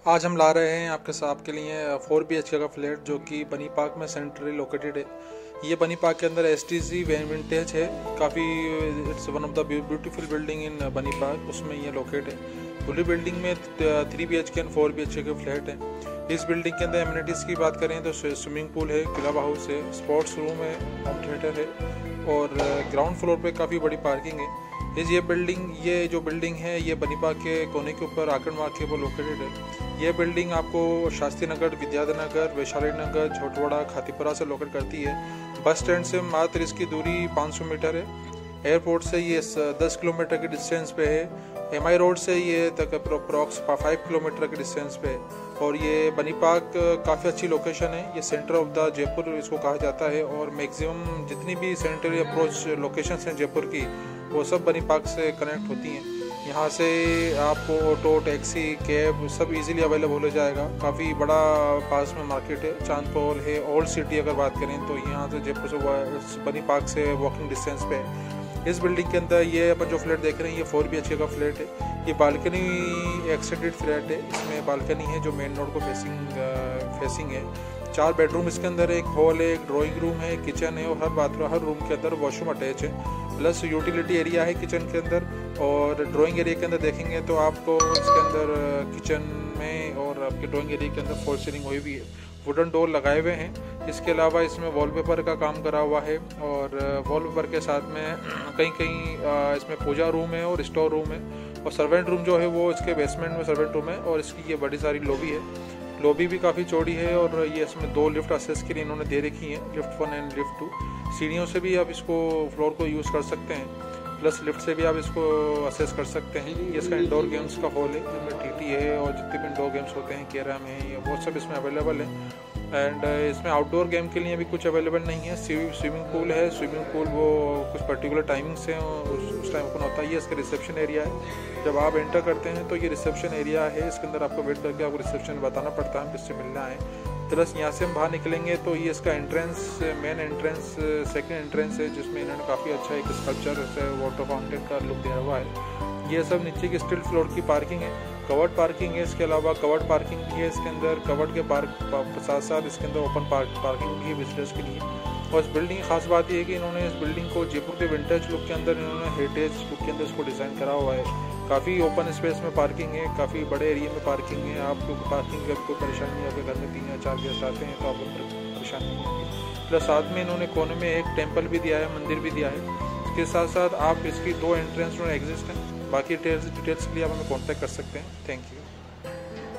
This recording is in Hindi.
आज हम ला रहे हैं आपके लिए 4 BHK का फ्लैट जो कि बनी पार्क में सेंट्रली लोकेटेड है। ये बनी पार्क के अंदर STC विंटेज है। काफ़ी it's one of the beautiful building in Bani park, उसमें ये लोकेट है। पूरी बिल्डिंग में 3 BHK एंड 4 BHK के फ्लैट हैं। इस बिल्डिंग के अंदर एमिनिटीज़ की बात करें तो स्विमिंग पूल है, क्लब हाउस है, स्पोर्ट्स रूम है, होम थिएटर है और ग्राउंड फ्लोर पे काफ़ी बड़ी पार्किंग है। ये जो बिल्डिंग है ये बनी पार्क के कोने के ऊपर आकड़ मार्ग के ऊपर लोकेटेड है। ये बिल्डिंग आपको शास्त्री नगर, विद्याधर नगर, वैशाली नगर, छोटवाड़ा, खातीपुरा से लोकेट करती है। बस स्टैंड से मात्र इसकी दूरी 500 मीटर है। एयरपोर्ट से ये 10 किलोमीटर के डिस्टेंस पे है। MI रोड से ये तक अप्रॉक्स 5 किलोमीटर के डिस्टेंस पे है। और ये बनी पार्क काफ़ी अच्छी लोकेशन है। ये सेंटर ऑफ द जयपुर इसको कहा जाता है और मैक्सिमम जितनी भी सेंट्रल अप्रोच लोकेशंस हैं जयपुर की वो सब बनी पार्क से कनेक्ट होती हैं। यहाँ से आपको ऑटो, टैक्सी, कैब सब इजीली अवेलेबल हो जाएगा। काफ़ी बड़ा पास में मार्केट है, चांदपोल है, ओल्ड सिटी अगर बात करें तो यहाँ से जयपुर से बनी पार्क से वॉकिंग डिस्टेंस पे है। इस बिल्डिंग के अंदर ये अपन जो फ्लैट देख रहे हैं ये 4 BHK का फ्लैट है। ये बालकनी एक्सटेंडेड फ्लैट है। इसमें बालकनी है जो मेन रोड को फेसिंग है। 4 बेडरूम इसके अंदर, एक हॉल है, एक ड्राइंग रूम है, किचन है और हर रूम के अंदर वॉशरूम अटैच है। प्लस यूटिलिटी एरिया है किचन के अंदर। और ड्राइंग एरिया के अंदर देखेंगे तो आपको इसके अंदर किचन में और आपके ड्राइंग एरिया के अंदर फॉल सीलिंग हुई भी है। वुडन डोर लगाए हुए हैं। इसके अलावा इसमें वॉलपेपर का काम करा हुआ है और वॉलपेपर के साथ में कहीं इसमें पूजा रूम है और स्टोर रूम है। और सर्वेंट रूम जो है वो इसके बेसमेंट में सर्वेंट रूम है और इसकी ये बड़ी सारी लॉबी है। लॉबी भी काफ़ी चौड़ी है और ये इसमें 2 लिफ्ट एक्सेस के लिए इन्होंने दे रखी हैं, लिफ्ट 1 एंड लिफ्ट 2। सीढ़ियों से भी आप इसको फ्लोर को यूज़ कर सकते हैं, प्लस लिफ्ट से भी आप इसको असेस कर सकते हैं। ये इसका इंडोर गेम्स का हॉल है जिसमें TT है और जितने भी इंडोर गेम्स होते हैं, कैरम है, ये वो सब इसमें अवेलेबल है। एंड इसमें आउटडोर गेम के लिए भी कुछ अवेलेबल नहीं है। स्विमिंग पूल है। स्विमिंग पूल वो कुछ पर्टिकुलर टाइमिंग से उस टाइम ओपन होता है। ये इसका रिसेप्शन एरिया है। जब आप एंटर करते हैं तो ये रिसेप्शन एरिया है। इसके अंदर आपको वेट करके आपको रिसेप्शन बताना पड़ता है किससे मिलना है। प्लस यहाँ से हम बाहर निकलेंगे तो ये इसका मेन एंट्रेंस सेकंड एंट्रेंस है जिसमें इन्होंने काफ़ी अच्छा एक स्कल्पचर से वाटर फाउंटेन का लुक दिया हुआ है। ये सब नीचे की स्टिल फ्लोर की पार्किंग है। कवर्ड पार्किंग है। इसके अलावा कवर्ड पार्किंग भी है इसके अंदर। कवर्ड के साथ साथ इसके अंदर ओपन पार्किंग भी है विजिटर्स के लिए। और इस बिल्डिंग की खास बात यह है कि इन्होंने इस बिल्डिंग को जयपुर के विंटेज लुक के अंदर इन्होंने हेरिटेज लुक के अंदर इसको डिज़ाइन करा हुआ है। काफ़ी ओपन स्पेस में पार्किंग है, काफ़ी बड़े एरिया में पार्किंग है। आपको पार्किंग की कोई परेशानी नहीं, आपके घर में 3 या 4 गेस्ट आते हैं तो आपको परेशानी नहीं होगी। प्लस साथ में इन्होंने कोने में एक टेम्पल भी दिया है, मंदिर भी दिया है। इसके साथ साथ आप इसकी 2 एंट्रेंस एग्जिस्ट हैं। बाकी डिटेल्स के लिए आप हमें कॉन्टैक्ट कर सकते हैं। Thank you.